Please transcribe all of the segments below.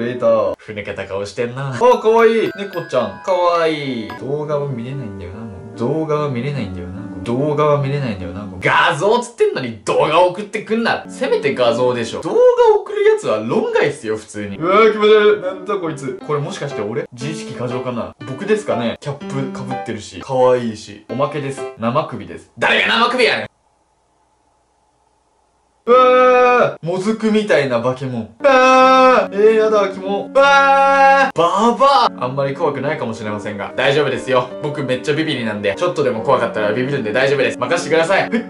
レーター。ふぬけた顔してんな。あ、かわいい。猫ちゃん。かわいい。動画は見れないんだよな、もう。動画は見れないんだよな。動画は見れないんだよな。画像つってんのに動画送ってくんな。せめて画像でしょ。動画送るやつは論外っすよ、普通に。うわー、気持ち悪い。なんだこいつ。これもしかして俺自意識過剰かな。僕ですかね。キャップかぶってるし、可愛いし。おまけです。生首です。誰が生首やねん。うわー、もずくみたいな化け物。やだ、キモ。バーバー。あんまり怖くないかもしれませんが、大丈夫ですよ。僕めっちゃビビリなんで、ちょっとでも怖かったらビビるんで大丈夫です。任せてください。はい。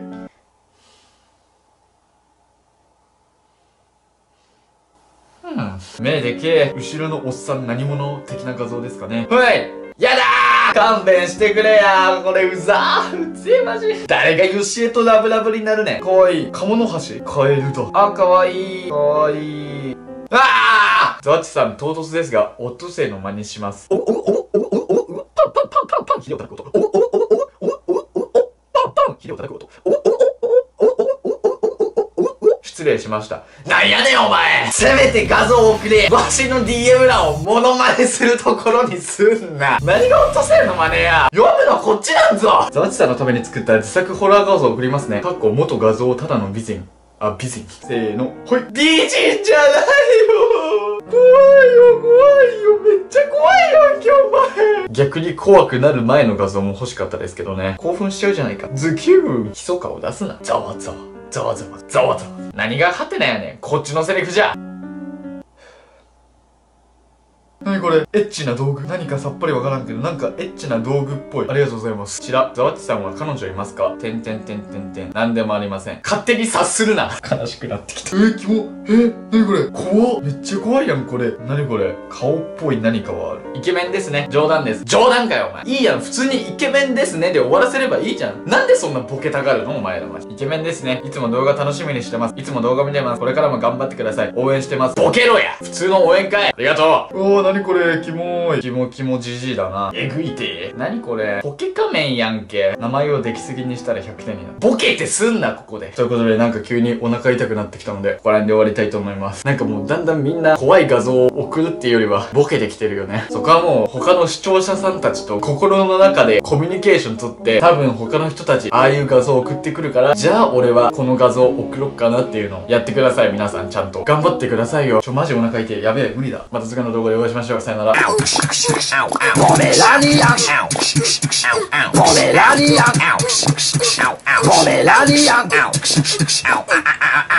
目でけえ。後ろのおっさん何者的な画像ですかね。はい。やだー、勘弁してくれやー。これうざー。うぜえマジ。誰がヨシエとラブラブになるねん。かわいい。カモノハシ。カエルだ。あ、かわいい。かわいい。あー、ザワッチさん、唐突ですが、オットセイの真似します。パンパンパン、ヒレを叩く音。パンパン、ヒレを叩く音。失礼しました。なんやねんお前。せめて画像を送れ。わしの DM 欄をモノマネするところにすんな。何がオットセイの真似や。読むのこっちなんぞ。ザワッチさんのために作った自作ホラー画像を送りますね。元画像ただの美人。あ、美人。せーの。ほい。美人じゃないよ。怖いよ、怖いよ。めっちゃ怖いよ、今日お前。逆に怖くなる前の画像も欲しかったですけどね。興奮しちゃうじゃないか。ズキューン。ひそかを出すな。ざわざわ。ざわざわ。ざわざわ。何がハテナやねん。こっちのセリフじゃ。何これエッチな道具。何かさっぱりわからんけど、なんかエッチな道具っぽい。ありがとうございます。こちら、ザワッチさんは彼女いますか？てんてんてんてんてん。なんでもありません。勝手に察するな。悲しくなってきた。キモ。何これ怖っ。めっちゃ怖いやん、これ。何これ顔っぽい何かはある。イケメンですね。冗談です。冗談かよ、お前。いいやん。普通にイケメンですねで終わらせればいいじゃん。なんでそんなボケたがるのお前らは。イケメンですね。いつも動画楽しみにしてます。いつも動画見てます。これからも頑張ってください。応援してます。ボケろや。普通の応援かい。ありがとう。おー、何これキモーい。キモキモじじいだな。えぐいて。何これポケ仮面やんけ。名前を出来すぎにしたら100点になる。ボケってすんな、ここで。ということで、なんか急にお腹痛くなってきたので、ここら辺で終わりたいと思います。なんかもうだんだんみんな怖い画像を送るっていうよりは、ボケてきてるよね。そこはもう他の視聴者さんたちと心の中でコミュニケーション取って、多分他の人たち、ああいう画像を送ってくるから、じゃあ俺はこの画像を送ろっかなっていうのをやってください。皆さんちゃんと。頑張ってくださいよ。マジお腹痛い。やべえ、無理だ。また次の動画でお会いしましょう。さよなら。ポメラニアンポメラニアンポメラニアン